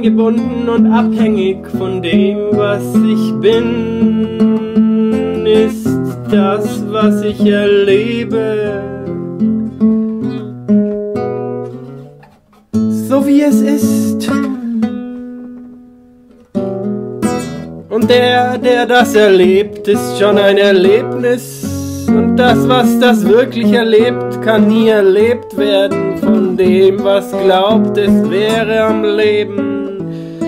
gebunden und abhängig von dem, was ich bin, ist das, was ich erlebe. So wie es ist. Und der das erlebt, ist schon ein Erlebnis. Und das, was das wirklich erlebt, kann nie erlebt werden von dem, was glaubt, es wäre am Leben.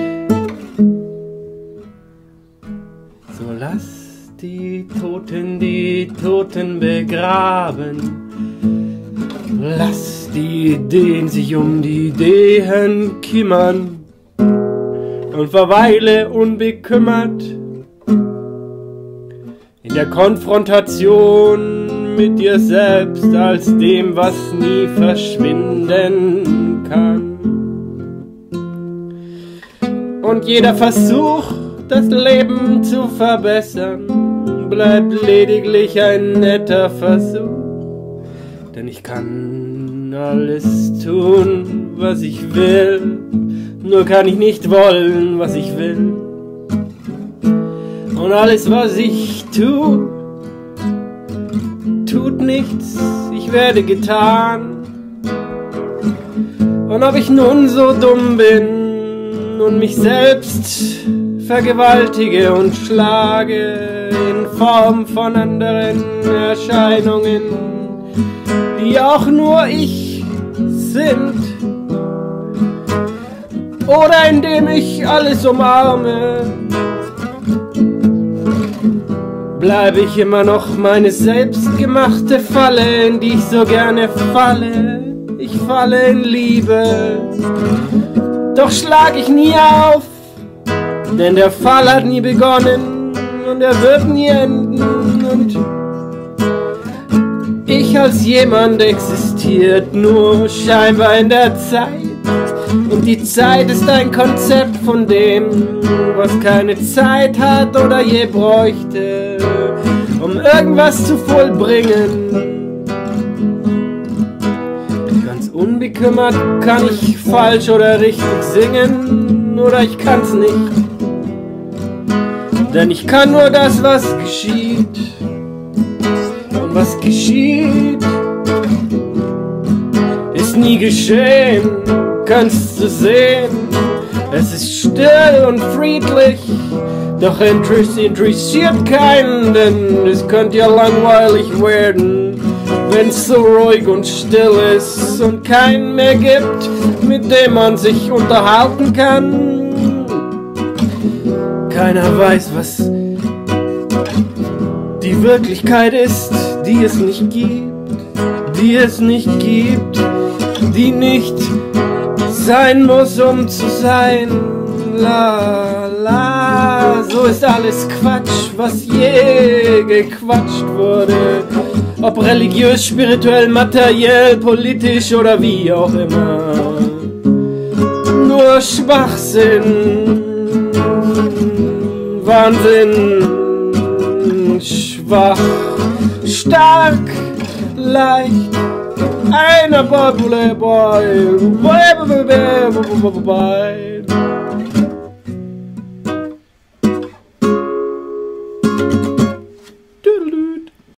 So lass die Toten begraben. Lass die Ideen sich um die Ideen kümmern und verweile unbekümmert in der Konfrontation mit dir selbst als dem, was nie verschwinden kann. Und jeder Versuch, das Leben zu verbessern, bleibt lediglich ein netter Versuch. Denn ich kann alles tun, was ich will, nur kann ich nicht wollen, was ich will. Und alles, was ich tue, tut nichts, ich werde getan. Und ob ich nun so dumm bin und mich selbst vergewaltige und schlage in Form von anderen Erscheinungen, die auch nur ich sind, oder indem ich alles umarme, bleibe ich immer noch meine selbstgemachte Falle, in die ich so gerne falle. Ich falle in Liebe, doch schlag ich nie auf, denn der Fall hat nie begonnen und er wird nie enden. Und ich als jemand existiert nur scheinbar in der Zeit. Und die Zeit ist ein Konzept von dem, was keine Zeit hat oder je bräuchte, um irgendwas zu vollbringen. Ganz unbekümmert kann ich falsch oder richtig singen, oder ich kann's nicht. Denn ich kann nur das, was geschieht. Und was geschieht, ist nie geschehen. Kannst du sehen, es ist still und friedlich, doch interessiert keinen, denn es könnte ja langweilig werden, wenn's so ruhig und still ist und keinen mehr gibt, mit dem man sich unterhalten kann. Keiner weiß, was die Wirklichkeit ist, die es nicht gibt, die nicht sein muss, um zu sein. La la, so ist alles Quatsch, was je gequatscht wurde. Ob religiös, spirituell, materiell, politisch oder wie auch immer. Nur Schwachsinn, Wahnsinn, schwach, stark, leicht. Einer Boy.